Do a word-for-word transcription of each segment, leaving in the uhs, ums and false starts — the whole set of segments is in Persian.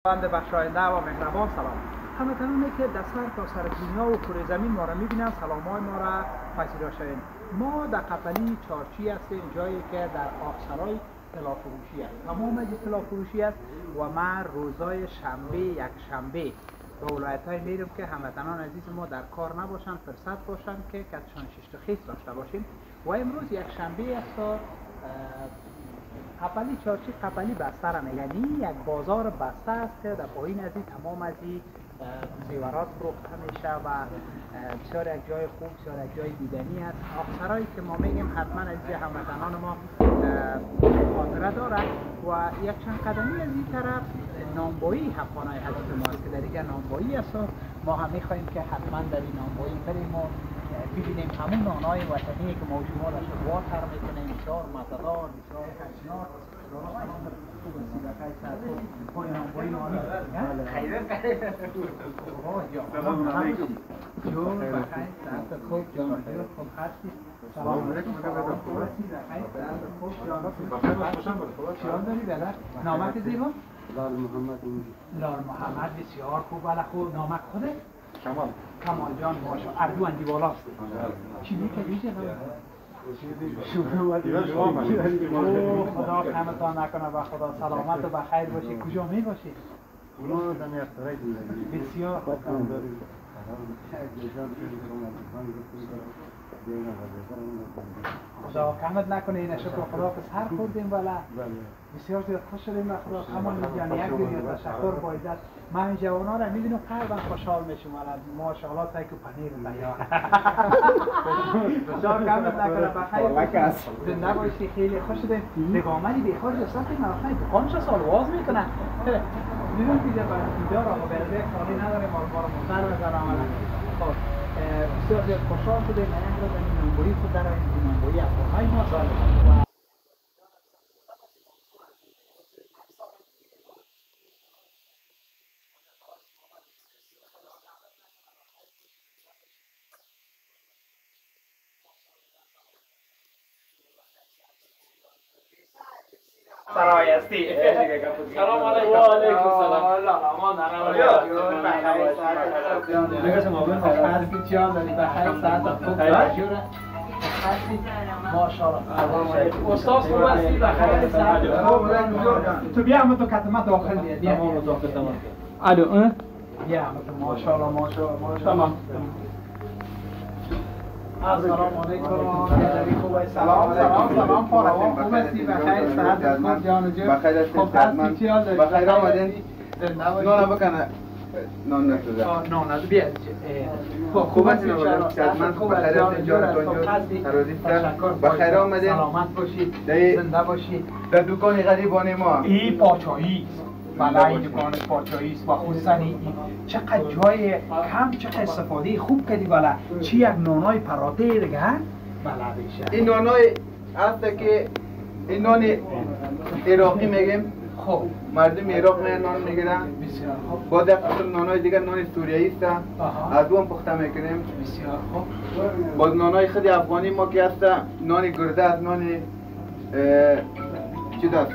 بنده بخشاینده و مهربان سلام هموطنانی که در سر تا سر دنیا و کره زمین ما را میبینند سلامای ما را پذیرا شوید. ما در قپلی چارچی هستیم، جایی که در آبسرای طلا فروشی است. تمام از طلا فروشی است و ما روزای شنبه یک شنبه به ولایت های میریم که هموطنان عزیز ما در کار نباشند، فرصت باشند که کتشان شش خیس داشته باشیم. و امروز یک شنبه است تا قپلی چارچی قپلی بسته را میگن. این یک بازار بسته است که در پایین از این تمام از این زیورات فروخته میشه و بسیار یک جای خوب، بسیار یک جای دیدنی است. آبسرایی که ما میگیم حتما از این هموطنان ما خاطره دارد و یک چند قدمی از این طرف نانبایی حقانه حضرت ما است که در اینجا نانبایی است. ما هم میخواهیم که حتما در این نانبایی بریم و ببینیم همون نانهای وطنی که ما شما را شروع تر میکنیم. بسیار مزه‌دار، بسیار خوشمزه. سلام علیکم. جون بخیر، ساعت خوب، جان خوب هستی. سلام علیکم. خوب هستی؟ بخیر، ساعت خوب، جان خوب. چیان داری بله؟ نامت زیبا؟ لال محمد. لال محمد بسیار خوب. بله خوب. نامت خوده؟ کمال. کمال جان باشو. اردو اندی بالاست. چی میکنی چه خدا کمتان نکنه و خدا سلامت و بخیر باشی. کجا می باشی؟ ما در میاخترای زندگی بسیار خوب. خدا کمت نکنه. این شکر خدا که سر خوردیم بله. بسیار زیاد خوش شدیم و خدا کمان جان یک دنیا تشکر بایدت. من این جوانا را میبینم قلبم خوشحال میشم ولی ماشاءالله تای که پنیر تیار. بسیار کمت نکنه بخیر. زنده باشی. خیلی خوش شدیم. دیگه آمدی به خارج از سطح مخنه دکانش سال واز میکنه. دیدم دیگه برای دیدار آقا برده خالی نداره ما رو منتظر نظر آمده. خب بسیار زیاد خوشحال شدیم. من امروز در این نانبایی خود در این نانبایی افغانهای ما سال سرای هستی. سلام علیکم. و علیکم سلام. الله امان نرم. نگاه شما ببین هستی چیان داری بخیر ساعت خوب جوره. هستی ماشاءالله. استاد خوب هستی بخیر ساعت خوب. تو بیا هم تو کتمه داخل بیا. بیا ما داخل تمام. الو بیا هم تو ماشاءالله ماشاءالله ماشاءالله. السلام علیکم. خوبه سلام سلام سلام پارو خوب هستی بخیر صحت خوب جان جو بخیر هستی خوب هستی چی حال داری بخیر آمدین نان بکنه نان نشده نان نشده بیا خوب خوب هستی من خوب بخیر جان بخیر آمدین سلامت باشید زنده باشید در دکان غریبان ما این پاچایی بله این دکان پاچایی است و خصوصا این چقدر جای کم چقدر استفاده خوب کردی بله چی یک نانای پراته دیگه بله بیشه این نانای هست که این نان عراقی میگیم خب مردم عراق نه نان میگیرن بسیار خوب با یک قسم نانای دیگر نان سوریایی است از اون پخته میکنیم بسیار خوب با نانای خود افغانی ما که هست نان گرده است نان چی دست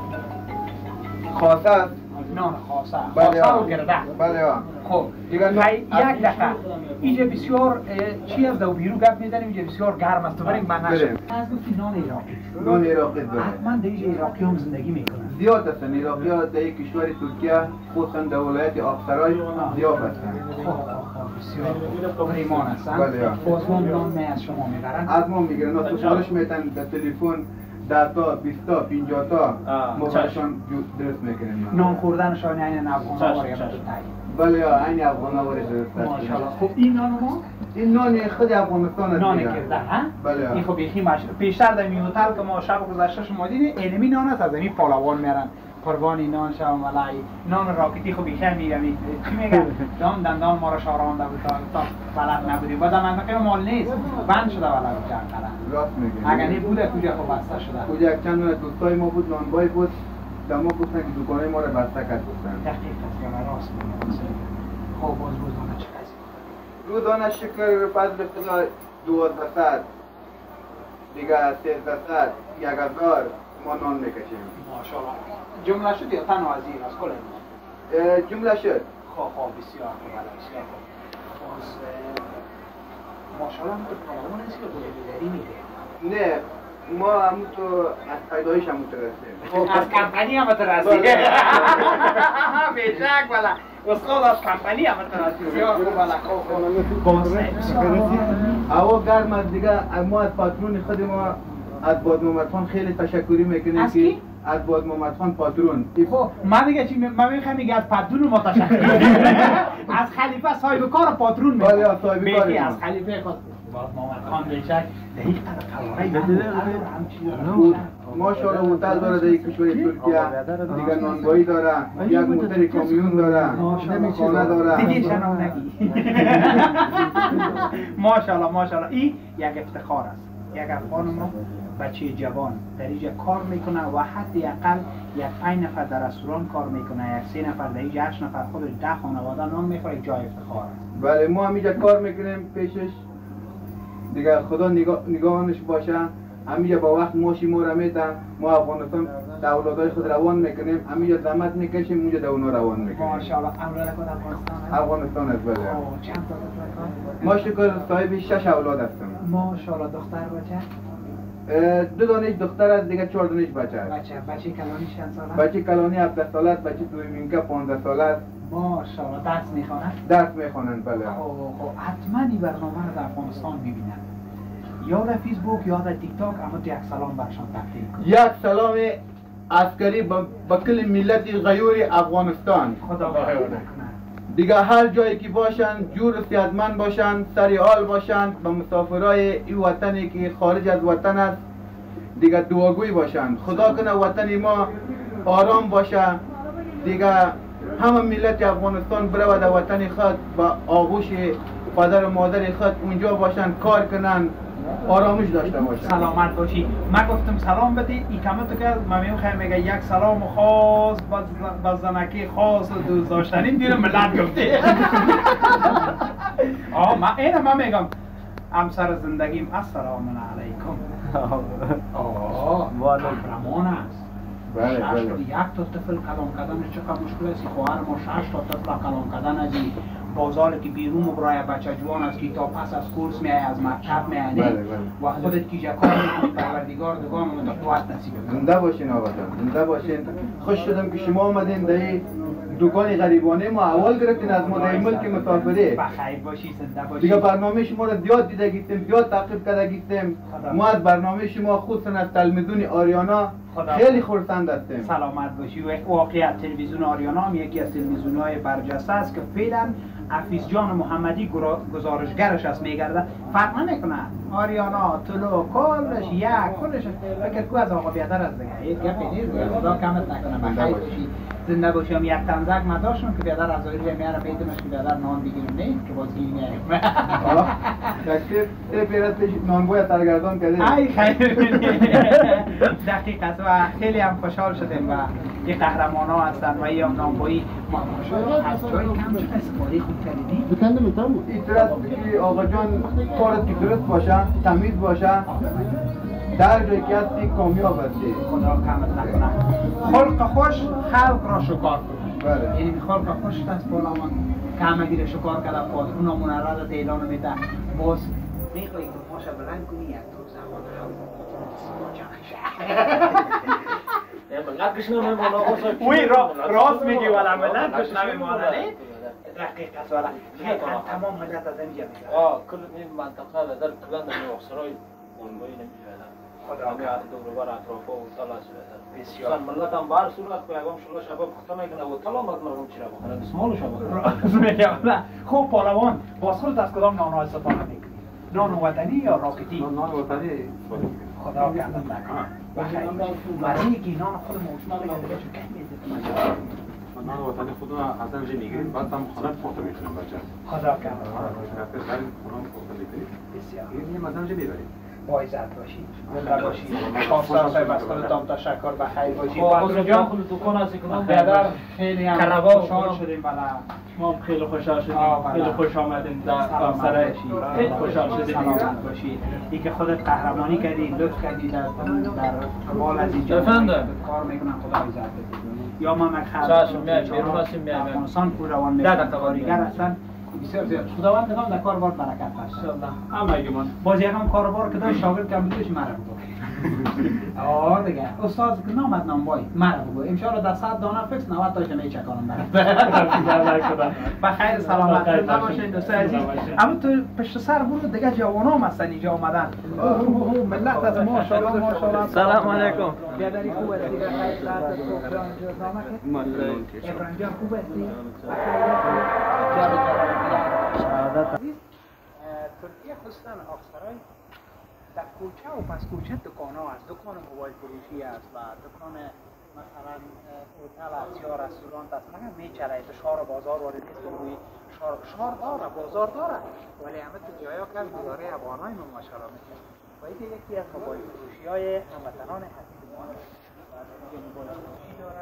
خاصه است نان خاصه بله خاصه و گرده بله خب دیگر یک دقیقه اینجا بسیار چی از دو بیرو گپ میزنیم اینجا بسیار گرم است تو بریم من نشم از گفتی نان عراقی نان عراقی بله حتما در اینجا عراقی هم زندگی میکنن زیاد هستن عراقی ها در کشور ترکیه خصوصا در ولایت آبسرای زیاد هستن خب خب بسیار پریمان هستن بله باز ما نان می از شما میبرن از ما میگیرن و سفارش میتن در تلفن ده تا بیست تا پنجاه تا ما برشان درست میکنیم نان خوردنشان یعنی افغان ها وارد بله این افغان ها وارد درست ماشاءالله. خب این نان ما این نان خود افغانستان است نان کرده ها بله این خب یکی مش پیشتر در می هتل که ما شب گذشته شما دیدین علمی نان است از این پالوان میرن قربانی نان شام ولای نان راکتی خب بیخه میگم چی میگم دان دندان ما را شارانده بود تا بلد نبودیم بعد منطقه مال نیست بند شده ولای جنگل راست میگی اگر نه بوده کجا خب بسته شده کجا یک چند دوستای ما بود نانبای بود در ما گفتن که دکانه ما را بسته کرد گفتن دقیق است یا راست میگم خب باز روزانه چه کسی روزانه شکر فضل خدا دوازده صد دیگه سیزده صد یک هزار ما نان میکشیم ماشاءالله جمله شد یا تنها از این از کل جمله شد. خب خب بسیار خوب بسیار خوب. باز ماشاءالله تو پالون هستی که بودی میگه. نه ما هم تو از پیدایش هم مترسیم. از کمپانی هم مترسیم. بیشک بله. استاد از کمپانی هم مترسیم. بسیار خوب بله. خوب هوا گرم است دیگه. ما از پاترون خود ما از باد محمد خان خیلی تشکری میکنیم. از کی؟ از باد محمد خان پاترون. خب من دیگه چی من میخوام میگم از پاترون ما تشکر. از خلیفه صاحب کار پاترون میگم. بله صاحب کار. از خلیفه خود باد محمد خان بیشک دقیق قراره ماشاءالله هتل داره در کشور ترکیه دیگه نانوایی داره یک موتر کامیون داره خانه داره دیگه شنو نگی ماشاءالله ماشاءالله این یک افتخار است یک افغان ما بچه جوان در اینجا کار میکنه و حتی اقل یک پنج نفر در رستوران کار میکنه یک سه نفر در اینجا هشت نفر خودش ده خانواده نان میخوره جای افتخار است. بله ما هم اینجا کار میکنیم پیشش دیگه خدا نگاه نگاهانش باشه همینجا با وقت ماشی ما را میتن ما افغانستان اولادای خود روان میکنیم همینجا زحمت میکشیم اونجا در اونا روان میکنیم ماشاءالله اولاد خود افغانستان است افغانستان است بله چند تا دختر ما شکر صاحب شش اولاد هستم ماشاءالله دختر بچه دو دانش دختر است دیگه چهار دانش بچه است بچه بچه کلانی چند ساله بچه کلانی هفده ساله است بچه دویمینکا پانزده ساله است ماشاءالله درس میخوانند درس میخوانند بله خب حتما این برنامه رو در افغانستان ببینن یا در فیسبوک یا در تیک تاک اما یک سلام برشان تقدیم کنید یک سلام عسکری با کل ملت غیور افغانستان خدا خیر کنه دیگه هر جایی که باشن جور و صحتمند باشن سری حال باشن با مسافرای این وطنی که خارج از وطن است دیگه دعاگوی باشن خدا کنه وطن ما آرام باشه دیگه همه ملت افغانستان بره و در وطن خود با آغوش پدر و مادر خود اونجا باشن کار کنن آرامش داشته باشن سلامت باشی من گفتم سلام بدی این کمه تو که من میخوام میگه یک سلام خاص با زنکی خاص و دوست داشتنی دیرم ملت گفتی آه من اینه من میگم همسر زندگیم السلام علیکم آه محرمان است بله بله یک تا طفل کلام کردن چقدر مشکل است خواهر ما شش تا طفل کلام کردن از این بازار که بیرون برای بچه جوان است که تا پس از کورس میای از مکتب میای و خودت که کار میکنی پروردگار دوگان اون قوت نصیب کنه زنده باشین آقا جان زنده باشین خوش شدم که شما آمدین در این دکان غریبانه ما اول گرفتین از ما در ملک مسافری بخیر باشی زنده باشی دیگه برنامه شما رو زیاد دیده گیستیم زیاد تعقیب کرده گیستیم ما از برنامه شما خصوصا از تلویزیون آریانا خیلی خرسند هستیم سلامت باشی و واقعا تلویزیون آریانا هم یکی از تلویزیون‌های برجسته است که فعلا حفیظ جان محمدی گزارشگرش است میگرده فرق نمیکنه آریانا طلو کلش یک کلش فکر کو از آقا بیادر از دیگه هیچ گپی نیست خدا کمت نکنه بخیر باشی زنده باشم یک تنزک ما داشتم که بیادر از ظاهری میاره پیدمش که بیادر نان بگیرم نه که باز گیری میاریم یک سه پیرت پیش نانگوی سرگردان کرده ای خیر دقیقاً و خیلی هم خوشحال شدیم و این قهرمان ها هستن و این هم نانگویی ما از جای کم چه استفاده خوب کردی؟ بکنده میتونم این طرف که آقا جان کارت که درست باشه تمیز باشه در جایی که هستی کامیاب هستی خدا کمت نکنه خلق خوش خلق را شکار کنه بله یعنی خلق خوش دست بالامان که همه گیره شکار کرده پادرون همون رادت اعلان میده باز میخوایی که پاشا بلند کنی یک دو زمان هم اوی راست میگی ولی ملت کشنه میمانه نه؟ دقیقت ولی تمام ملت از اینجا میگه آه کل این منطقه و در کلند نوخسرای نانگویی نمیشویدن خدا که دور بر اطرافه و تلا شویدن بسیار ملت هم بر صورت که اگم شلا شباب خطا میکنه و تلا مد مردم چی را بخونه دسمالو شباب راست میگه ولی خوب پالوان باز خودت از کدام نانو استفاده میکنی؟ نان وطنی یا راکتی؟ نان وطنی خدا گردن نکنه بخیر برای که نان خود موشما بگه دیگه چون کمی میزد نان وطنی خود رو از اینجا میگیریم بعد هم خانه پخته میکنیم بچه خدا گردن نکنه در این خانه پخته میکنیم بسیار این از اینجا میبریم با عزت باشی زنده باشی خواستار صاحب از خودتان تشکر بخیر باشی بازو جان خود دکان هستی کنم بیادر خیلی هم خوشحال شدیم بله ما خیلی خوشحال شدیم خیلی خوش آمدیم در سرای خیلی خوشحال شدیم سلامت باشی این که خودت قهرمانی کردی لطف کردی در در بال از اینجا بفرمایید کار میکنم خدا عزت بده یا محمد چشم، میایم، بیرون هستیم، میایم. افغانستان کو روان ده میکنن دقیقه کارگر هستن بسیار زیاد خداوندگان در کار بار برکت بخشه همه گمان باز یکم کاربار که داشت شاگرد کم بودش مرا بگو آه دیگه استاد که نامد نامبای مرا بگو امشالا در صد دانه فکس نوت تاش میچکانم برات بخیر سلامت نباشید دوستای عزیز. اما تو پشت سر برو دیگه جوانام هستن اینجا اومدن ملت از ماشاءالله ماشاءالله. سلام علیکم. بیادری خوب هستی بخیر ساعت پروگرام جوزنامه که ابراهیم جان خوب هستی ترکیه خصوصا آقسرای در کوچه و پس کوچه دکان ها هست، دکان موبایل فروشی است و دکان مثلا هتل است یا رستوران است. مگر میچره تو شهر بازار وارد نیست روی شهر شهر داره بازار داره ولی همه تو جایا که گزاره افغانای ما ماشاءالله میکنه و این یکی از موبایل فروشی های هموطنان حسیب ما و دیگه موبایل فروشی داره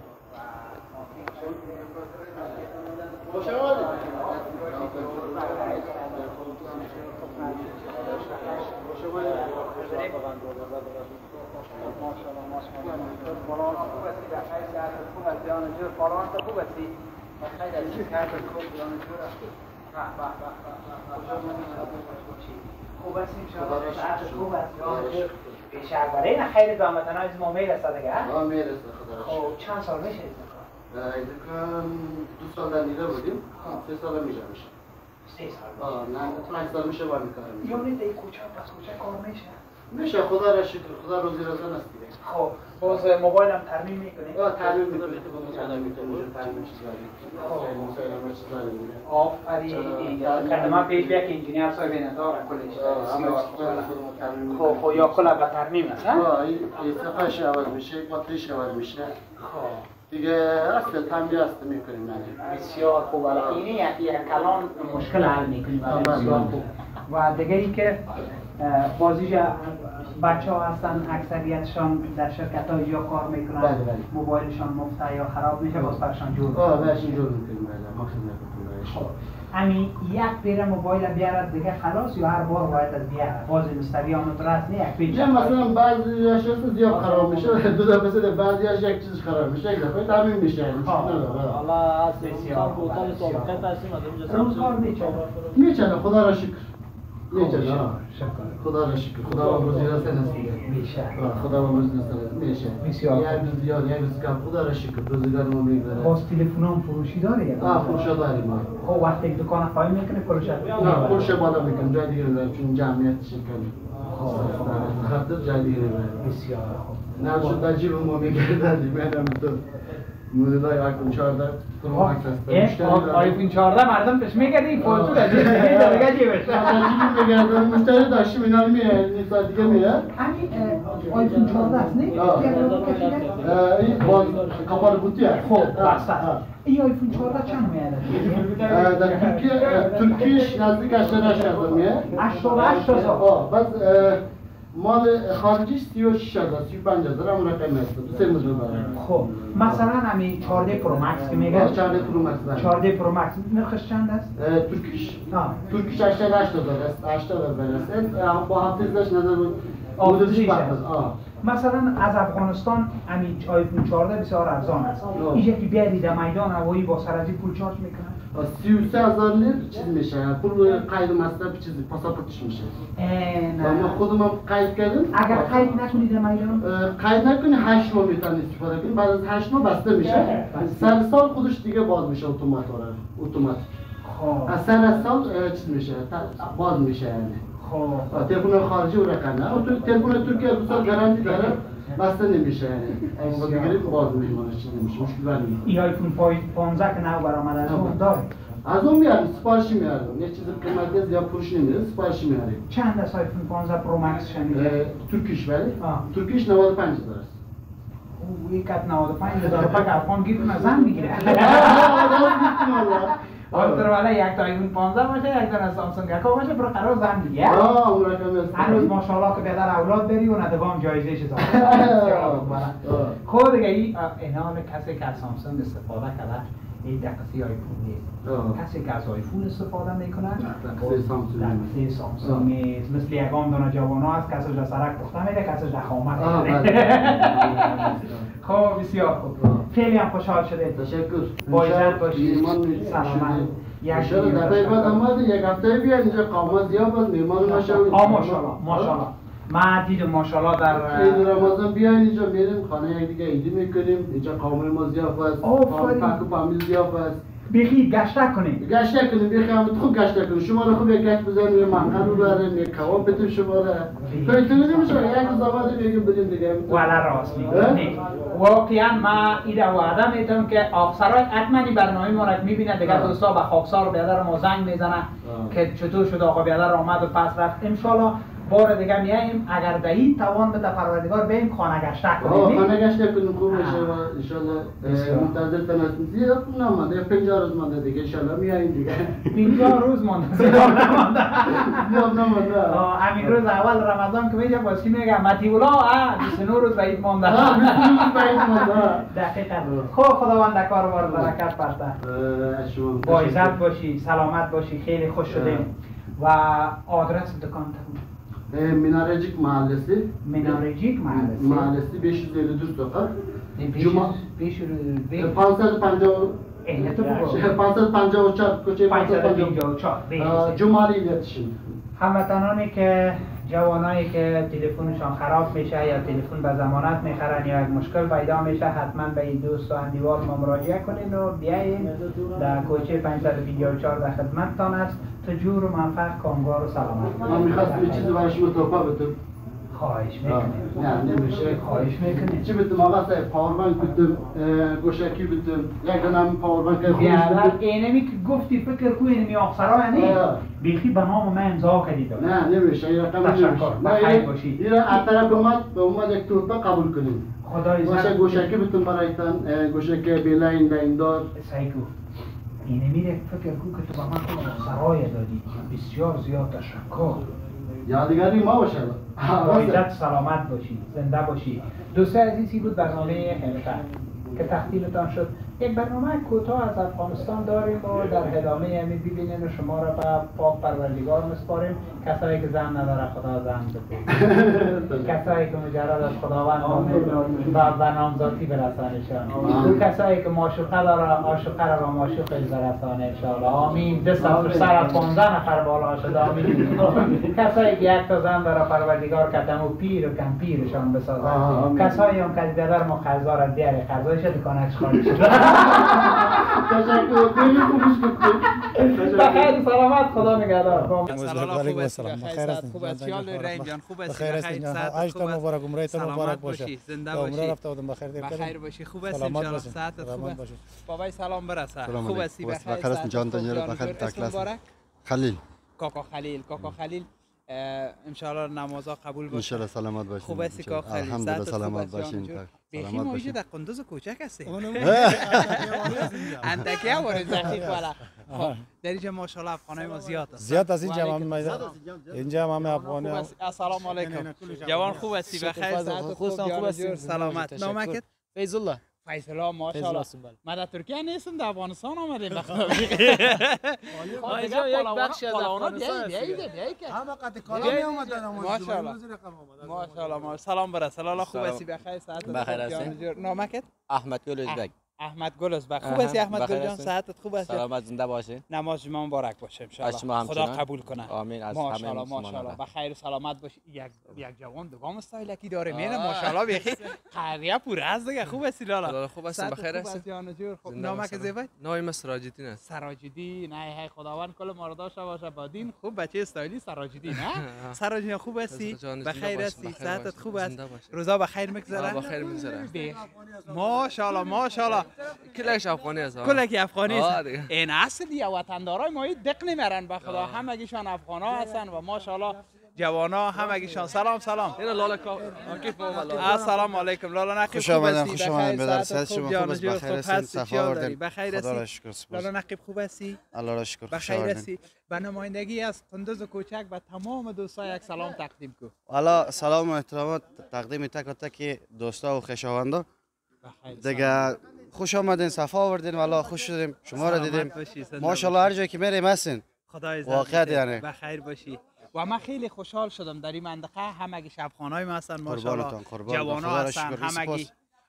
خوب است انشاءالله ساعت خوب است بیشتر برای این خیلی به هموطنان از ما میرسه دیگه ما میرسه خدا خب چند سال میشه این کار دو سال در نیره بودیم سه سال میشه میشه سه سال آه نه پنج سال میشه باید میکنم یعنی در کوچه پس کوچه کار میشه میشه خدا را شکر خدا روزی رزق است دیگه خب باز موبایل هم ترمیم میکنی؟ آه ترمیم میکنی ترمیم میکنی آفرین من پیش بیا که انجینیر صاحب نداره کلش خب خب یا کلا به ترمیم است آه این صفحش عوض میشه باتریش عوض میشه دیگه اصل تنبیه است میکنیم یعنی بسیار خوب اینی یک کلان مشکل حل میکنیم بسیار خوب و دیگه ای که بازیش بچه ها هستن اکثریتشان در شرکت ها یا کار میکنن بله بله. موبایلشان مفته یا خراب میشه باز برشان جور آه برشان جور میکنیم بله ما خدمت خب امی یک پیر موبایل بیارد دیگه خلاص یا هر بار باید از بیارد باز مستوی آمد راست نه یک پیر نه مثلا بعضی اشیاء زیاد خراب میشه دو دفعه سه دفعه بعضی اش یک چیز خراب میشه یک دفعه تامین میشه حالا از بسیار بوتال سابقه هستیم از اینجا روزگار میچنه میچنه خدا را شکر میچنه شکر خدا را شکر خدا و روزی رسه نصیبه میشه خدا و روزی رسه میشه بسیار یک روز زیاد یک روز کم خدا را شکر روزگار ما میگذره باز تلفنام فروشی داره یا آه فروش داریم ما خب وقتی دکان خواهی میکنه فروش نه فروش بالا میکنم جای دیگه داریم چون جمعیت شکلی خاطر جای دیگه داریم بسیار خوب نه شد در جیب ما میگردن میدم تو مدلای آیفون چهارده پرو مکس هست آیفون چهارده مردم پیش میگه این فوتو در جیب دیگه جیبش جیب میگردن مشتری داشتیم اینا میه نیسا دیگه میه همین آیفون چهارده است نه؟ این باز کپار بوتی هست خب بسته این آیفون چهارده چند میاد؟ در ترکیه ترکیش نزدیک هشتاد و هشت هزار میه هشتاد و هشت هزار آه بس مال خارجیش سی و شش هزار سی و پنج هزار هم رقم است سه مدل برای خب مثلا همین چهارده پرو مکس که میگه چهارده پرو مکس چهارده پرو مکس نرخش چند است؟ ترکیش آه ترکیش هشتاد و هشت هزار است هشتاد هزار است با حافظش نظر بود آفزیش مثلا از افغانستان همین آیفون چهارده بسیار ارزان است اینجا که بیاری در میدان هوایی با سرازی پول چارج میکنن سی و سه هزار لیر چیز میشه پول قید مصرف چیزی پاسپورتش میشه ما خودم قید کردیم اگر قید نکنی در میدان قید نکنی هشت ماه میتونی استفاده کنی بعد از هشت ماه بسته میشه سر سال خودش دیگه باز میشه اتومات اتوماتیک خب از سر سال چیز میشه باز میشه یعنی خب تلفن خارجی و رقم نه تو تلفن ترکیه دو سال گارانتی داره بسته نمیشه یعنی اگه بگیرید باز میمونه چیز نمیشه مشکل نمیشه این آیفون پانزده که نو برآمده از اون داره از اون میاریم سفارشی میاریم یه چیز قیمتی زیاد فروش نمیره سفارشی میاریم چند است آیفون پانزده پرو مکس شنیده ترکیش ولی ترکیش نود و پنج هزار است او یکت نود و پنج هزار پاک افغان گیر کنه زن میگیره آفتر والا یک تا آیفون پانزده باشه یک تا سامسونگ اکا باشه برو قرار زن دیگه آه اون رقم است هنوز ماشاءالله که پدر اولاد بری و ندوام جایزه شد خود دیگه این اینان کسی که از سامسونگ استفاده کرده این دقیقی آیفون نیست کسی که از آیفون استفاده میکنه دقیقی سامسونگ دقیقی سامسونگ نیست مثل یکان دانه جوان ها هست کسی در سرک پخته میده کسی در خامت میده خب بسیار خوب خیلی هم خوشحال شده. تشکر. با عزت باشید. میهمان سلامت. یک شب دفعه بعد آمد یک هفته بیاد اینجا قامت زیاد است میهمان ما شوید. آ ماشاءالله ماشاءالله. ما دیدم ماشاءالله در عید رمضان بیاین اینجا میریم خانه یک دیگه عیدی میکنیم اینجا قوم ما زیاد است. آفرین. پاک و فامیل زیاد است. بخی گشته کنیم. گشته کنیم بخی هم خوب گشته کنیم شما رو خوب یک گشت بزنیم یه منقل رو بریم یک کباب بدیم شما رو تو اینطوری نمیشه یک روز آمده بگیم بریم دیگه والا راست میگی واقعا ما ایده وعده میتونم که آفسرای حتما برنامه ما رو میبینه دیگه دوستا به خاکسار و بیادر ما زنگ میزنه که چطور شد آقا بیادر آمد و پس رفت ان شاءالله بار دیگه میایم اگر دهید توان بده پروردگار بریم خانه گشته کنیم خانه گشته کنیم خوب بشه و ان شاءالله منتظرتون هستیم زیاد نمونده پنجاه روز مونده دیگه ان شاءالله میایم دیگه پنجاه روز مونده زیاد نمونده زیاد نمونده همین روز اول رمضان که میگه باسی میگه متیولا ها بیست و نه روز به عید مونده ها بیست و نه روز به عید مونده دقیقاً خب خداوند کار بار برکت فرسته با عزت باشی سلامت باشی خیلی خوش شدیم و آدرس دکان منارجیک محلسی منارجیک محلسی محلسی beş yüz elli dört sokak Cuma پانصد و پنجاه پانصد و پنجاه و چهار کوچه پانصد و پنجاه و چهار جمالی iletişim هموطنانی که جوانایی که تلفنشان خراب میشه یا تلفن به ضمانت میخرن یا یک مشکل پیدا میشه حتما به این دوست و اندیوال ما مراجعه کنین و بیاین در کوچه پانصد و پنجاه و چهار در خدمتتان است تا جور و منفعت کامگار و سلامت. من میخواستم یه چیزی برای شما توپا بدم. خواهش میکنیم. نه نمیشه. خواهش میکنیم. چی بدم آقا صاحب پاوربانک بدم گوشکی بدم یک دانم پاوربانک خودش بدم. اینمی که گفتی فکر کو اینمی افسرای نه بیخی به نام من امضا کردید. نه نمیشه این رقم نمیشه. بخیر باشید. این از طرف اومد به اومد یک توپا قبول کنیم. خدای باشه گوشکی بدم برایتان گوشکی بیلاین بیندار. سایکو. اینه میره فکر کو که تو با من خود افسرای دادی. بسیار زیاد تشکر. یادگاری ما باشه. با عزت سلامت باشی، زنده باشی. دوستان عزیزی بود برنامه حرفه که تقدیمتان شد. یک برنامه کوتاه از افغانستان داریم و در ادامه همین ببینین شما را به پاک پروردگار میسپاریم. کسایی که زن نداره خدا زن بده. کسایی که مجرد از خداوند و به نامزادی برسانشان. اون کسایی که معشوقه داره عاشقه را به معشوق برسانه ان شاء الله. آمین. دست از سر از پانزده نفر بالا شد. آمین. کسایی که یک تا زن داره پروردگار کتم و پیر و کم پیرشان بسازد. کسایی هم که در ما خزا را دیار خزایش دکانش خارج شد. تشکر خیلی خوبش گفتید. بخیر سلامت خدا نگهدار. سلام علیکم السلام بخیر هستید خوب است خیال رحیم جان خوب است بخیر هستید عشق مبارک عمرت مبارک باشه زنده باشی عمر رفته بودم بخیر دیر بخیر باشی خوب است ان شاء الله صحت خوب است بابای سلام برسه خوب است بخیر است جان تنجر بخیر تکلاس خلیل کاکا خلیل کاکا خلیل ان شاء الله نمازها قبول باشه ان شاء الله سلامت باشین خوب است کاکا خلیل الحمدلله سلامت باشین بیخی موجود در قندوز کوچک هستی اندکی وارد دقیق والا در اینجا ماشاءالله افغانای ما زیاد است زیاد از اینجا هم اینجا هم افغانی السلام علیکم جوان خوب هستی بخیر صحت خوب خوب هستی سلامت نامکت فیض الله فیض الله ماشاءالله ما در ترکیه نیستم در افغانستان آمدیم بخدا اینجا یک بخشی از افغانستان همه قط کالا می اومدن ماشاءالله ماشاءالله سلام برسه لالا خوب هستی بخیر صحت بخیر هستی نامکت احمد گل ازبک احمد گل ازبک خوب هستی احمد گل جان صحتت خوب است سلامت زنده باشی نماز جمعه مبارک باشه ان شاء الله خدا قبول کنه آمین از ماشاءالله ماشاءالله بخیر و سلامت باشی یک یک جوان دوام استایلکی داره میره ماشاءالله بخیر قریه پور از دیگه خوب هستی لالا خوب هستی بخیر هستی جان جور خوب نامک زیبای نام سراجدین است سراجدین نه هی خداوند کل ما را داشته باشه با دین خوب بچه استایلی سراجدین نه سراجدین خوب هستی بخیر هستی صحتت خوب است روزا بخیر میگذره بخیر میگذره ماشاءالله ماشاءالله کلش افغانی است کلکی افغانی است این اصلی وطندارای ما دق نمیرن به خدا همگیشان افغانا هستن و ماشاءالله جوانا همگیشان سلام سلام این لالا عاکف محمد السلام علیکم لالا نقیب خوش آمدید خوش آمدید بدر صحت شما خوب است بخیر هستید صفا آوردین بخیر هستی لالا نقیب خوب هستی الله را شکر بخیر هستی به نمایندگی از قندوز کوچک و تمام دوستان یک سلام تقدیم کو والا سلام و احترامات تقدیم تک و تک دوستا و خویشاوندا دیگه خوش آمدین صفا آوردین والا خوش شدیم شما را دیدیم ماشاءالله هر جایی که میریم هستین واقعا یعنی بخیر باشی و من خیلی خوشحال شدم در این منطقه همگی افغانای ما هستن ماشاءالله جوانا هستن همگی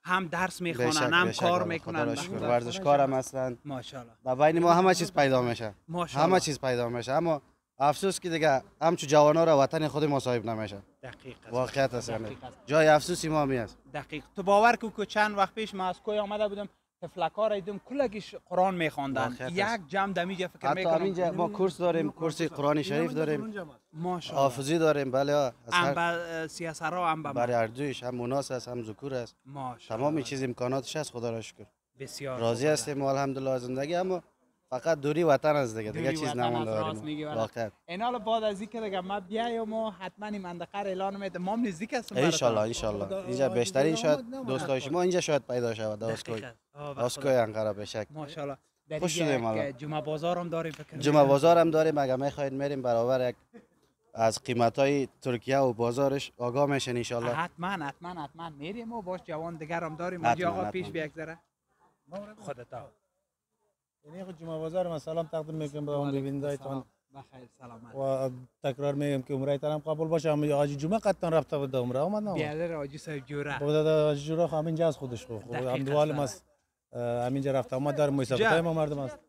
هم درس بشک میخوانن هم بشک کار والله، میکنن. خدا را شکر ورزشکار هم هستن. ماشاءالله. در بین ما همه چیز پیدا میشه. ماشاءالله. همه چیز پیدا میشه، اما افسوس که دیگه همچو جوانا را وطن خود ما صاحب نمیشه. دقیق است. واقعیت است. دقیق است. جای افسوسی ما می است. دقیق. تو باور کو که چند وقت پیش ما از کوی آمده بودم، تفلکا را دیدم کلگیش قرآن میخواندن. یک جمع دمیجا فکر حتی میکنم. همینجا ما کورس داریم، کورس قرآن شریف داریم، ماشاءالله. حافظی داریم. بله از هم هر به سیاسرا هم به برای اردویش هم مناس است هم ذکور است. ماشاءالله. تمام چیز امکاناتش هست، خدا را شکر. بسیار راضی هستیم ما الحمدلله از زندگی، اما فقط دوری وطن است دیگه، دیگه چیز نمونده داریم. واقعا اینا بعد از اینکه دیگه ما بیایم و حتما این منطقه را اعلان میدم، ما نزدیک هستیم. ان شاء الله ان شاء الله اینجا بیشترین شاید دوستای شما اینجا شاید پیدا شود. اسکوی اسکوی انقره بشک. ماشاءالله. خوش شدیم حالا. جمعه بازار هم داریم فکر. جمعه بازار هم داریم، اگه میخواید میریم برابر یک از قیمتای ترکیه و بازارش آگاه میشین ان شاء الله. حتما حتما حتما میریم و باش جوان دیگر هم داریم. اونجا آقا پیش بیا یک ذره. خودتا. یعنی خود جمعه بازار ما سلام تقدیم میکنم به اون ببینندگان. بخیر سلامت. و تکرار میگم که عمره ترم قبول باشه. هم آجی جمعه قطعا رفته بود عمره اومد نه. بیادر آجی صاحب جوره. بود آجی جوره خو همینجا از خودش خو. خود هم دوال ماست. همینجا رفته اومد دارم مسابقه ما مردم است.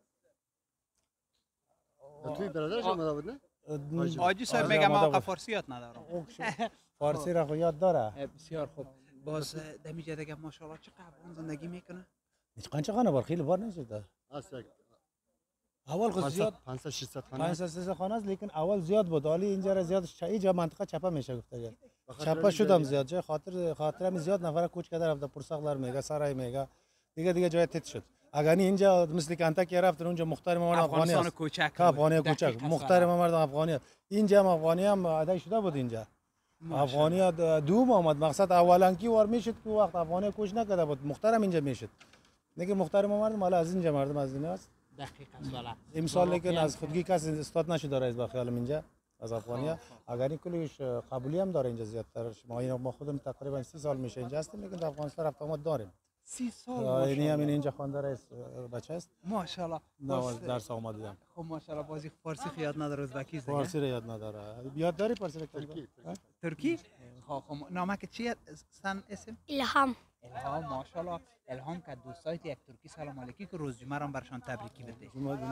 توی برادرش اومده بود نه؟ آجی صاحب میگم آقا فارسی یاد ندارم. فارسی را خو یاد داره. بسیار خوب. باز دمیجا دیگه ماشاءالله چه قبل زندگی میکنه. هیچ قنچه خانه بار خیلی بار نشده. اول خود زیاد پانصد ششصد خانه پانصد ششصد خانه است، لیکن اول زیاد بود. حالی اینجا را زیاد اینجا منطقه چپه میشه گفته. چپه شدم زیاد جای خاطر خاطرم زیاد نفر کوچ کرده رفته پرسقلر میگه سرای میگه دیگه دیگه جای تت شد. اگر اینجا مثل کنتک رفت اونجا مختار ما افغانی است. کوچک افغانی کوچک مختار ما مردم افغانی. اینجا هم افغانی هم عادی شده بود اینجا. افغانی دوم آمد مقصد اولا کی وار میشد که وقت افغانی کوچ نکرده بود مختارم اینجا میشد. دیگه مختار ما مردم حالا از اینجا مردم از این است. دقیق است والا. امسال لیکن از خودگی کس استاد نشده رئیس با خیالم اینجا از افغانیا. اگر این کلیش قبولی هم داره اینجا زیادتر. ما اینا ما خودم تقریبا سی سال میشه اینجا هستیم، لیکن در افغانستان رفت آمد داریم. سی سال. یعنی همین اینجا خوانده رئیس بچه است. ماشاءالله. درس آمدیدم. خب ماشاءالله بازی فارسی یاد نداره ازبکی است. فارسی را یاد نداره. یاد داری فارسی را؟ ترکی. ترکی؟ خب نامک چیه سن اسم؟ الهام. الهام ماشاءالله. الهام که دوستایت یک ترکی سلام علیکی که روز جمعه را برشان تبریکی بده.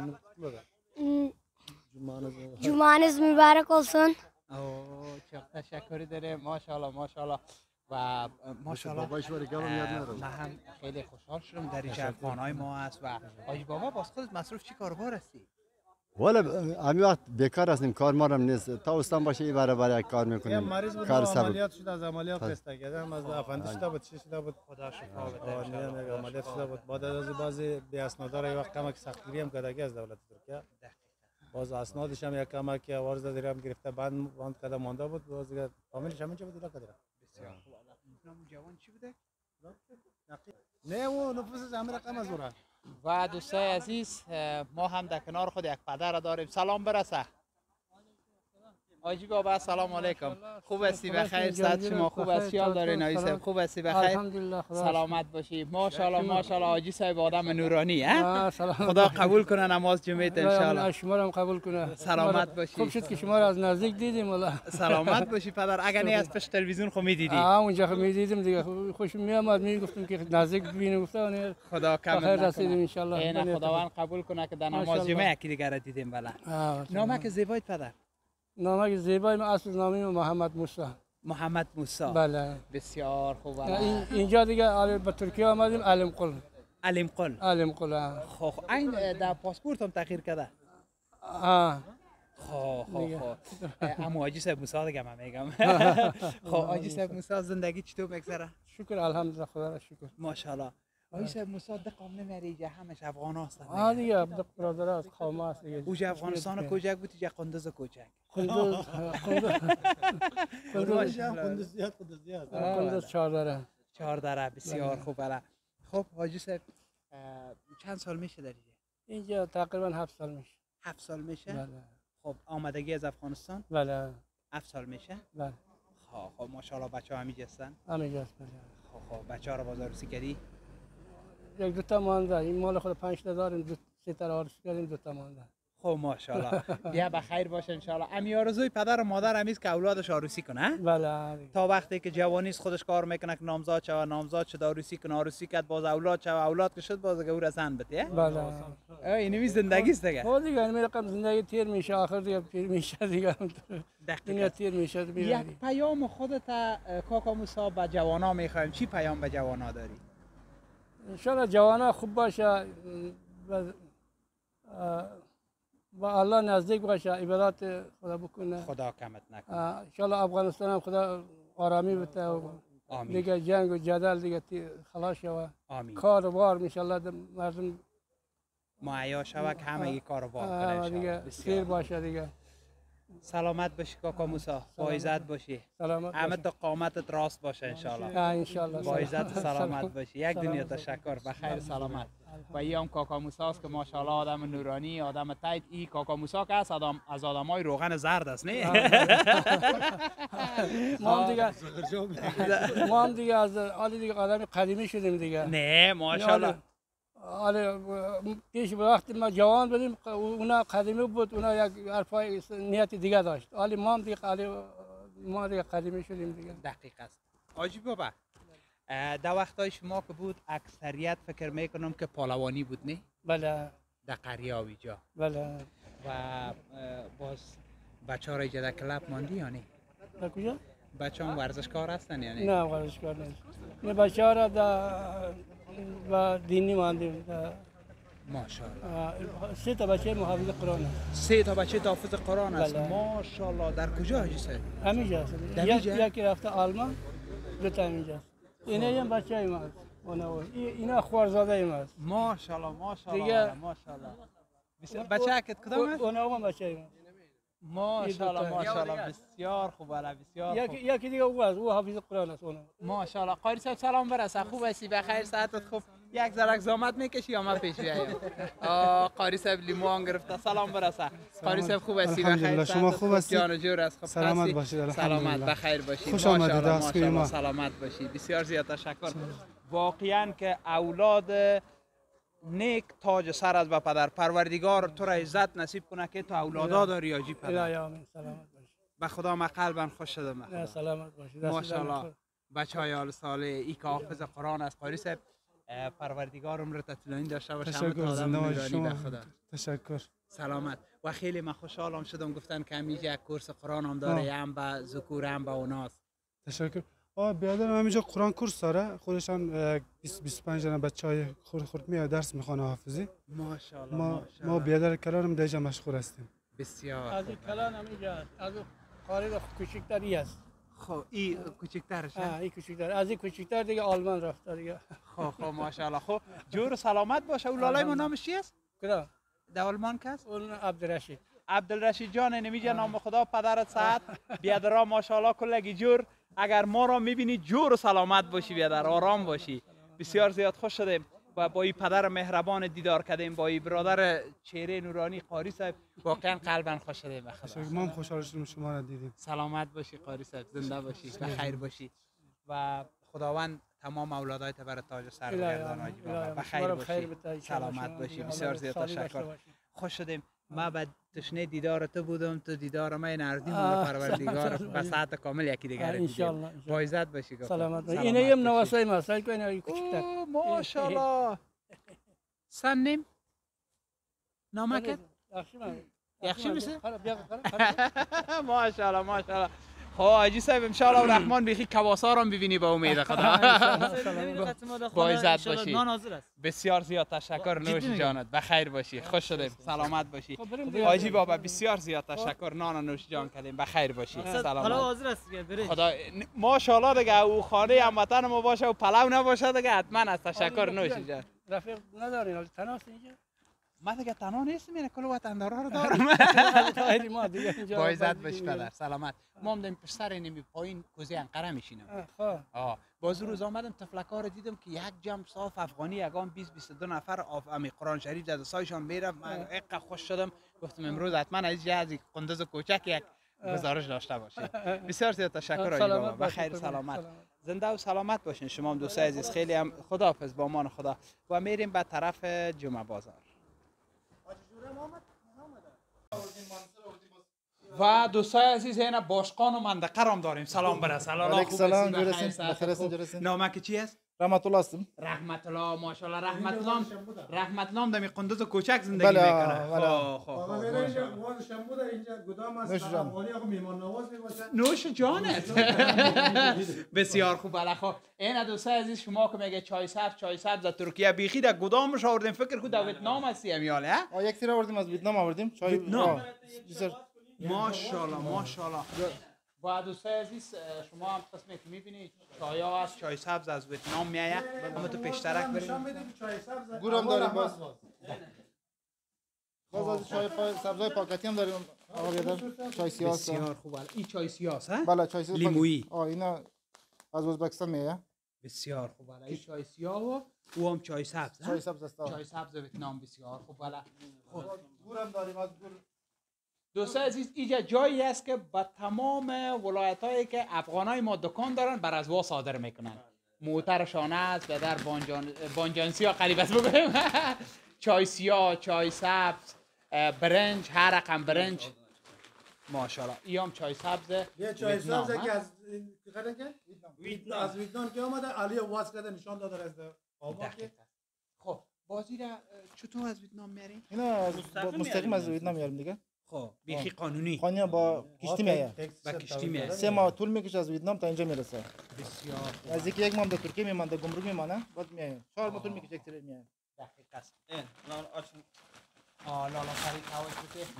جمعانız mübarek olsun. اوه çok teşekkür ederim. ماشاءالله ماشاءالله. و ماشاءالله ما هم خیلی خوشحال شدم در اینجا خانه‌های ما است و آجی بابا باز خودت مصروف چی کاربار هستی؟ والا همین وقت بیکار هستیم، کار ما هم نیست. تا استان باشه این برابر یک کار میکنیم. مریض بود عملیات شد، از عملیات رسته کردم، از افندی شده بود، چی شده بود؟ خدا شفا بده. آره عملیات شده بود. بعد از بعضی بی اسنادار یک وقت کمک سختگیری هم کرده از دولت ترکیه. باز اسنادش هم یک کمک وارد دیرم گرفته بند بند کرده مونده بود. باز دیگه کاملش همینجا بود دیگه کردم. بسیار خوب. نام جوان چی بوده؟ نه او نفوس امیر رقم از اون. و دوستای عزیز ما هم در کنار خود یک پدر داریم. سلام برسه. آجی بابا سلام علیکم. خوب هستی بخیر؟ صحت شما خوب است؟ خیال دارین آجی صاحب خوب هستی بخیر؟ الحمدلله خدا سلامت باشی. ماشاءالله ماشاءالله آجی صاحب آدم نورانی ها. خدا قبول کنه نماز جمعه ان شاء الله. شما رو هم قبول کنه. سلامت باشی. خوب شد که شما رو از نزدیک دیدیم والله. سلامت باشی پدر. اگر نه از پشت تلویزیون خو میدیدی. آ اونجا خو میدیدیم دیگه خوش میامد میگفتم که نزدیک ببینیم گفتن خدا کامل خیر رسیدیم ان شاء الله. این خداوند قبول کنه که در نماز جمعه یکی دیگه را دیدیم والا. نامک زیبایت پدر. نامک زیبای ما اصل نامی محمد موسی. محمد موسی. بله. بسیار خوب. اینجا دیگه به ترکیه آمدیم علم قل. علم قل. علم قل. خب این در پاسپورت هم تغییر کرده. آه. خب خب خب. اما آجی صاحب موسی دیگه من میگم. خب آجی صاحب موسی زندگی چطور میگذره؟ شکر الحمدلله خدا را شکر. ماشاءالله. آجی صاحب موسی دقام نمیری جا همش افغان هستن. آه دیگه برادر از قوم است دیگه. اوج افغانستان کوچک بود جا قندوز کوچک. قندوز قندوز قندوز قندوز زیاد قندوز زیاد. قندوز چهار داره. چهار داره بسیار خوب بالا. خب حاجی صاحب چند سال میشه در اینجا؟ اینجا تقریبا هفت سال میشه. هفت سال میشه؟ بله. خب آمدگی از افغانستان؟ بله. هفت سال میشه؟ بله. خب خب ماشاءالله بچه‌ها همینجا هستن؟ همینجا هستن. خب خب بچه‌ها رو بازاروسی کردی؟ یک دو تا مانده. این مال خود پنج تا داریم، دو سه تا آرش کردیم، دو تا مانده. خب ماشاءالله بیا بخیر باشه انشالله. امی آرزوی پدر و مادر همیز که اولادش عروسی کنه. بله. تا وقتی که جوانی است خودش کار میکنه که نامزاد شوه، نامزاد شد عروسی کنه، عروسی کرد باز اولاد شوه، اولاد که شد باز دیگه او را زن بده. بله. اینمی زندگی است دیگه. خب دیگه این رقم زندگی تیر میشه، آخر دیگه پیر میشه دیگه. دنیا تیر میشه. یک پیام خودت کاکا موسی به جوانا میخوایم، چی پیام به جوانا داری؟ انشالله جوانا خوب باشه، با الله نزدیک باشه، عبادت خدا بکنه، خدا کمت نکنه. انشالله افغانستان هم خدا آرامی بده و دیگه جنگ و جدل دیگه خلاص شوه. آمین. کار و بار انشالله مردم مهیا شوه که همه کار و بار کنه دیگه، خیر باشه دیگه. سلامت باشی کاکا موسی، با عزت باشی. سلامت همه تا قامتت راست باشه انشالله. انشالله. با عزت و سلامت باشی. یک دنیا تشکر. بخیر سلامت. و این هم کاکا موسی است که ماشاءالله آدم نورانی، آدم تایید. این کاکا موسی که است آدم از آدمای روغن زرد است نه؟ ما هم دیگه ما هم دیگه از آلی دیگه آدم قدیمی شدیم دیگه. نه ماشاءالله. آره پیش وقتی ما جوان بودیم اونا قدیمی بود، اونا یک حرفای نیت دیگه داشت. آلی ما هم دیگه ما دیگه قدیمی شدیم دیگه. دقیق است. حاجی بابا در وقتای شما که بود اکثریت فکر میکنم که پالوانی بود نه؟ بله. در قریاوی جا. بله. و باز بچه ها را اینجا در کلاب ماندی یا نه؟ در کجا؟ بچه هم ورزشکار هستن یا نه؟ نه ورزشکار نیست. نه بچه ها را در و دینی ماندیم. ماشاءالله. سه تا بچه محافظ قرآن است. سه تا بچه حافظ قرآن است. ماشاءالله. در کجا حاجی صاحب؟ همینجا است. یک یکی رفته آلمان، دو تا همینجا است. اینا هم بچه ای ماست. اینا خوارزاده ای ماست. ماشاءالله ماشاءالله ماشاءالله. بچه اکت کدام است؟ اونا هم بچه ای ماست. ماشاءالله ماشاءالله بسیار خوب است بسیار خوب. یکی یکی دیگه او است، او حافظ قرآن است اونا. ماشاءالله. قاری صاحب سلام برسه، خوب هستی؟ بخیر، صحتت خوب؟ یک ذره زحمت میکشی یا ما پیش بیایم؟ آ قاری صاحب لیمو گرفته، سلام برسه. قاری صاحب خوب هستی؟ بخیر، شما خوب هستی؟ جان و جور است. خوب سلامت باشید. سلامت بخیر باشید. خوش آمدید. ماشاءالله سلامت باشید. بسیار زیاد تشکر. واقعا که اولاد نیک تاج سر از به پدر. پروردگار تو را عزت نصیب کنه که تو اولادا داری آجی پدر. الهی آمین. سلامت باشی. به خدا ما قلبا خوش شدم. سلامت باشی. ماشاءالله. بچهای آل صالح ای که حافظ قرآن است. قاری صاحب پروردگار عمرت طولانی داشته باشه. تشکر. زنده شما. تشکر. سلامت. و خیلی من خوشحالم شدم گفتن که همیشه یک کورس قرآن هم داره، هم به ذکور هم به اوناست. تشکر. آه بیادرم همینجا قرآن کورس داره، خودش هم بیست بیست و پنج جنا بچهای خورد خورد میاد درس میخونه حافظی. ماشاءالله. ما ما بیادر کلانم دیجا مشغول هستیم. بسیار. از این کلان همینجا از خارج کوچکتری است. خب این کوچکترش؟ ها این کوچکتر. از این کوچکتر دیگه آلمان رفته دیگه. خب خب ماشاءالله. خب جور سلامت باشه. اون لالای ما نامش چی است؟ کدام؟ در آلمان کس؟ اون عبدالرشید. عبدالرشید جان نمیجا نام خدا پدرت سعد. بیادرها ماشاءالله کلگی جور. اگر ما را میبینی جور و سلامت باشی بیادر، آرام باشی. بسیار زیاد خوش شدیم و با این پدر مهربان دیدار کردیم، با این برادر چهره نورانی قاری صاحب واقعا قلبا خوش شدیم. ما هم خوشحال شدیم شما را دیدیم. سلامت باشی قاری صاحب، زنده باشی، بخیر باشی و خداوند تمام اولادایت بر تاج سر بگردان حاجی بابا. بخیر باشی، سلامت باشی. بسیار زیاد تشکر. خوش شدیم. ما بعد تشنه دیدار تو بودم، تو دیدار ما نردیم و پروردگار به ساعت کامل یکی دیگر دیدیم. با عزت باشی. سلامت باشی. اینه هم نواسای ما سعی کنین این کوچیک‌تر. ماشاءالله. سنیم نامکت یخشی میشه؟ ماشاءالله ماشاءالله. خب حاجی صاحب ان شاء الله الرحمن بخی کواسا رو ببینی با امید خدا. با عزت باشی. بسیار زیاد تشکر نوش جانت. بخیر باشی. خوش شدیم. سلامت باشی. حاجی بابا بسیار زیاد تشکر. نان نوش جان کردیم. بخیر باشی. سلامت. حالا حاضر است دیگه. خدا ماشاءالله دیگه او خانه هموطن ما باشه و پلو نباشه دیگه حتما از تشکر نوش جان. رفیق ندارین تنها اینجا؟ من دیگه تنها نیستم، این کل وطندارا رو دارم. با عزت باشی پدر. سلامت. ما هم داریم پسر نمی پایین کوزه انقره میشینم. آه باز روز آمدم تفلکا رو دیدم که یک جمع صاف افغانی یگان بیست بیست و دو نفر امی قرآن شریف در دستایشان میرفت. من اقا خوش شدم، گفتم امروز حتما از از قندوز کوچک یک گزارش داشته باشی. بسیار زیاد تشکر حاجی بابا. بخیر سلامت. زنده و سلامت باشین شما هم دوستای عزیز. خیلی هم خداحافظ با امان خدا و میریم به طرف جمعه بازار. و دوستای عزیز هنا باشقان و منطقه رام داریم. سلام برسه. علیکم سلام جورسین بخیر هستین جورسین. نامه چی است؟ رحمت الله هستم. رحمت الله ماشاءالله. رحمت الله رحمت الله دمی قندوز کوچک زندگی بله، میکنه. بله. خب خب خب اینجا گدام است. افغانی آقا میهمان نواز میباشن. نوش جانت. بسیار خوب. بله خب این دوستای عزیز شما که میگه چای سبز چای سبز از ترکیه بیخی در گدامش آوردیم فکر کو در ویتنام هستی امیال ها؟ آ یک تیر آوردیم از ویتنام آوردیم. چای ویتنام. بسیار ماشاءالله ماشاءالله. با دوستای عزیز شما هم قسمی که میبینید چای ها هست چای سبز از ویتنام میآید. اما تو پیشترک بریم. گورم داریم باز. باز از چای سبزای پاکتی هم داریم. آقا بیادر چای سیاه است. بسیار خوب. این چای سیاه است ها؟ بله چای سیاه. لیمویی. آ اینا از ازبکستان میاد. بسیار خوب. بله این چای سیاه و او هم چای سبز. چای سبز است. چای سبز ویتنام بسیار خوب. بله. خب گورم داریم از گور. دوستان عزیز اینجا جایی است که با تمام ولایت هایی که افغانای ما دکان دارن بر از وا صادر میکنن. موترشان است و در بانجان بانجانسی ها قریب است بگویم. چای سیاه چای سبز برنج هر رقم برنج ماشاءالله. این هم چای سبز یه چای سبز که از قراره که ویتنام از ویتنام که آمده علی واس کرده نشان داده از آبا که خب بازی را چطور از ویتنام میارین؟ اینا از مستقیم از ویتنام میاریم دیگه. خب بیخی قانونی قانونی با کشتی میاد. با کشتی میاد. سه ماه طول میکشه از ویتنام تا اینجا میرسه. بسیار از اینکه یک ماه در ترکیه میمانه گمرک میمانه بعد میاد. چهار ماه طول میکشه یک تیر میاد. دقیق است. این آ لالا فرید هوای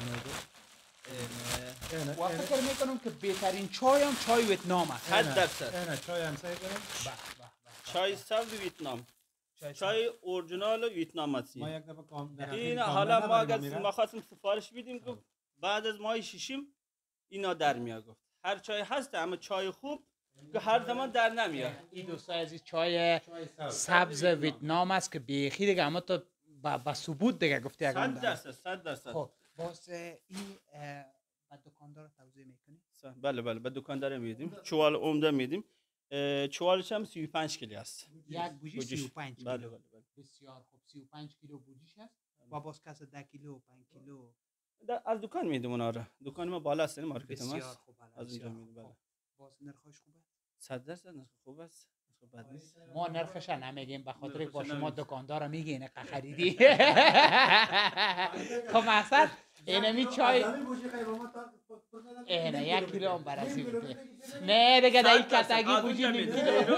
چطور؟ و فکر میکنم که بهترین چای هم چای ویتنام است. صد درصد. نه چای هم سعی کنیم. چای سبز ویتنام. چای اورجینال ویتنام است. ما یک دفعه کام این حالا ما اگر ما خواستیم سفارش بدیم که بعد از ماه ششم اینا در میاد گفت. هر چای هست اما چای خوب که هر زمان در نمیاد. این دوستای عزیز چای سبز ویتنام است که بیخی دیگه اما تو با ثبوت دیگه گفتی اگر صد درصد صد درصد. خب باز این با دکاندار توضیح میکنی؟ بله بله با دکاندار میدیم. چوال عمده میدیم. چوالش هم سی و پنج کیلو است. یک بوجی سی و پنج کیلو. بله بله بله. بسیار خوب. سی و پنج کیلو بوجیش است. و باز کس ده کیلو پنج کیلو از دکان میدیم اونا را. دکان ما بالا است مارکت ما. بسیار خوب. از اونجا میدیم. بله. باز نرخش خوبه؟ صد درصد نرخ خوب است. بد نیست. ما نرخش نمیگیم به خاطر با شما دکاندار میگین که خریدی. خب مقصد اینمی چای اینه یک کیلو هم برسی بده. نه دیگه در این کتگی بوجی نیم کیلو.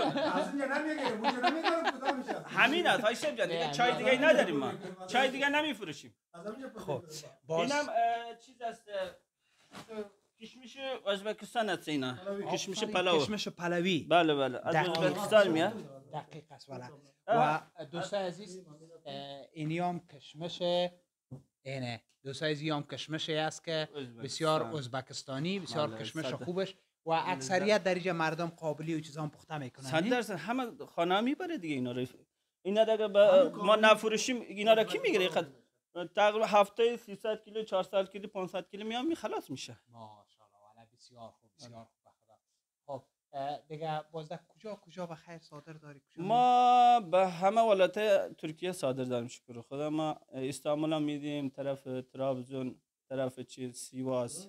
همین است های شب جان. چای دیگه نداریم ما. چای دیگه نمیفروشیم. خب باز اینم چیز است کشمش ازبکستان است اینا. کشمش پلاو. کشمش پلوی. بله بله. از ازبکستان میاد. دقیق است ولی. و دوستای عزیز اینی هم کشمش اینه. دوستای عزیز هم کشمشی است که بسیار ازبکستانی بسیار کشمش خوبش و اکثریت در اینجا مردم قابلی و چیزا هم پخته میکنن. صد درصد همه خانه میبره دیگه اینا رو. اینا دیگه ما نفروشیم اینا رو کی میگیره؟ تقریبا هفته سیصد کیلو چهارصد کیلو پانصد کیلو میام می خلاص میشه. ماشاءالله والا بسیار خوب بسیار خوب بخدا. خب دیگه بازده کجا کجا به خیر صادر داری؟ کجا ما به همه ولایت ترکیه صادر داریم شکر خدا. ما استانبول هم میدیم، طرف ترابزون، طرف چیز سیواس.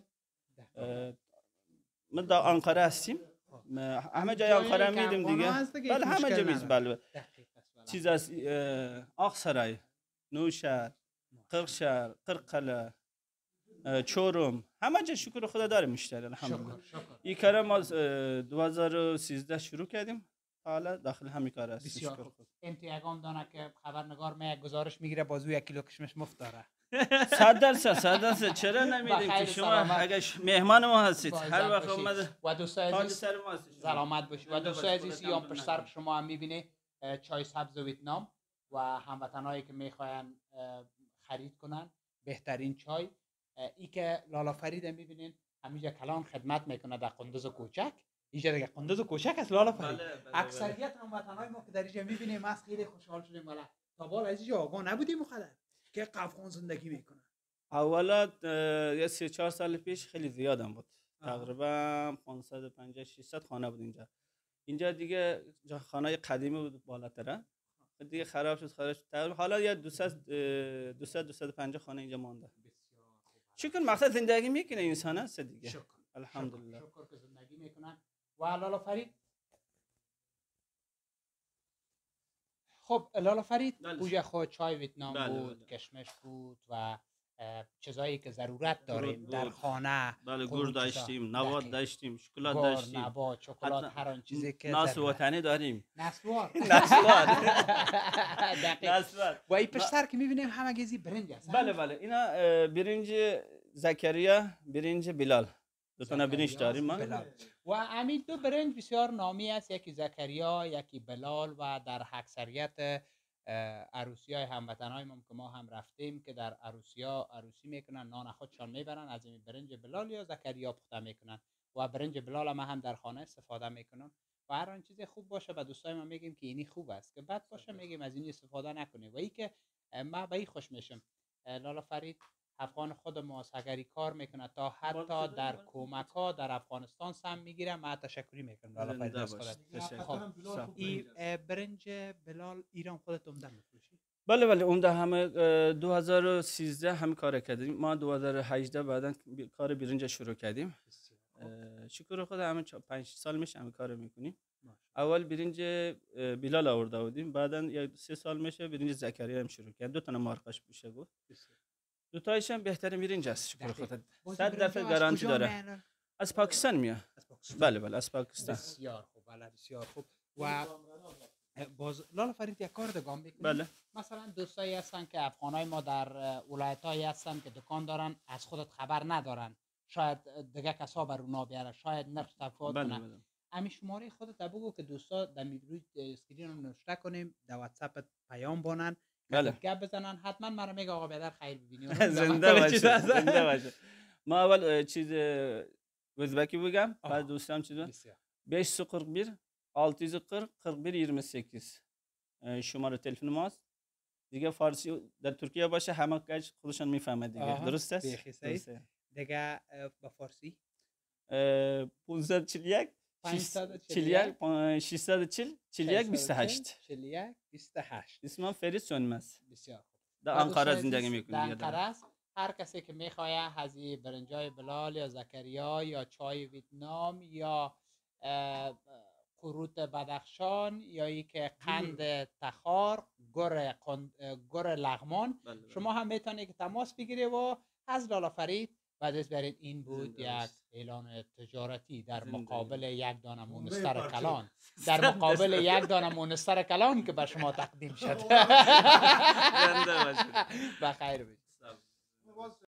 ما در آنقره هستیم. همه جای آنقره میدیم دیگه. بله همه جا میز بله. چیز از آقسرای، نوشهر، قرقشهر، قرقله، چورم همه جا شکر خدا داره مشتری الحمدلله. این کار ما دو هزار و سیزده شروع کردیم حالا داخل همین کار است. بسیار خوب. امتیاگام دانه که خبرنگار می گزارش میگیره بازو یک کیلو کشمش مفت داره. صد درصد صد درصد چرا نمیدیم که شما اگه مهمان ما هستید هر وقت اومد و دوستای عزیز سلامت باشید. و دوستای عزیز یا پشت سر شما هم میبینه چای سبز ویتنام و هموطنایی که میخواین خرید کنن بهترین چای. ای که لالا فرید میبینین همینجا کلان خدمت میکنه در قندوز کوچک. اینجا دیگه قندوز کوچک است لالا فرید. بله بله اکثریت هموطنای ما که در اینجا میبینیم ما خیلی خوشحال شدیم. والا تا بالا از اینجا آگاه نبودیم مخدر که افغان زندگی میکنه. اولا یه سی چهار سال پیش خیلی زیادم بود. تقریبا پانصد و پنجاه ششصد خانه بود اینجا. اینجا دیگه خانه قدیمی بود بالاتره. دیگه خراب شد خراب شد. حالا یه دویست دویست و پنجاه خانه اینجا مونده. شکر مقصد زندگی میکنه انسان است دیگه. شکر. الحمدلله. شکر که زندگی میکنن. و لالا فرید خب لالا فرید بوی خود چای ویتنام بله بود، بله. کشمش بود و چیزایی که ضرورت داریم بود. در خانه. بله خب گور چیزا. داشتیم، نبات دقیق. داشتیم، شکلات گور، داشتیم، نبات، شکلات، هر آن چیزی که ناس ضرورت. وطنی داریم. نسوار. نسوار. دقیق. نسوار. و این پشت سر که میبینیم همه گیزی برنج هست. بله بله اینا برنج زکریا، برنج بلال. دو تا برنج داریم ما. بلال. و همین دو برنج بسیار نامی است، یکی زکریا یکی بلال و در اکثریت عروسی های هموطنهای ما که ما هم رفتیم که در عروسی ها عروسی میکنن نان خودشان میبرن از این برنج بلال یا زکریا پخته میکنن و برنج بلال هم, هم در خانه استفاده میکنن و هر آن چیز خوب باشه و دوستای ما میگیم که اینی خوب است که بد باشه میگیم از این استفاده نکنه و ای که ما به این خوش میشم لالا فرید افغان خود ما اگر کار میکنه تا حتی در کمک ها در افغانستان سم میگیره ما تشکری میکنم لالا فرید از خودت. این برنج بلال ایران خودت عمده میفروشی؟ بله بله عمده همه دو هزار و سیزده همه کار کردیم. ما دو هزار و هجده بعدا کار برنج شروع کردیم. شکر خدا همه پنج سال میشه همه کار میکنیم. اول برنج بلال آورده بودیم، بعدا یک سه سال میشه برنج زکریا هم شروع کردیم. دو تا مارکاش میشه بود. دو تایش هم بهترین برنج است شکر خدا. صد درصد گارانتی داره. از پاکستان میاد. بله بله از پاکستان. بسیار خوب بله بسیار خوب. و باز لالا فرید یک کار دگام میکنیم. بله. مثلا دوستایی هستن که افغانای ما در ولایتایی هستن که دکان دارن از خودت خبر ندارن، شاید دیگه کسا بر اونا بیاره، شاید نرخ تفاوت بله کنه. بله. همین شماره خودت بگو که دوستا در روی اسکرین رو نوشته کنیم، در واتساپ پیام بانن، بله. گپ بزنن، حتما مرا میگه آقا بیادر خیر ببینیم. زنده باشه زنده باشه. ما اول چیز özbeki بگم بعد دوستم چیزا beş yüz kırk bir altı yüz kırk kırk bir yirmi sekiz شماره تلفن ماست دیگه. فارسی در ترکیه باشه همه کج خودشان میفهمه دیگه. درست است؟ درسته. دیگه با فارسی پانصد و چهل و یک ششصد و چهل چهل و یک بیست و هشت چهل و یک بیست و هشت. اسمم فرید سونمس. بسیار خوب. در انقره زندگی میکنم. در انقره است. هر کسی که میخواه از برنجای بلال یا زکریا یا چای ویتنام یا قروت بدخشان یا ای که قند تخار، گر گر لغمان، شما هم میتونید که تماس بگیرید و از لالا فرید بعد از برید. این بود یک اعلان تجارتی در مقابل یک دانه مونستر کلان، در مقابل یک دانه مونستر کلان که به شما تقدیم شد. بخیر بید.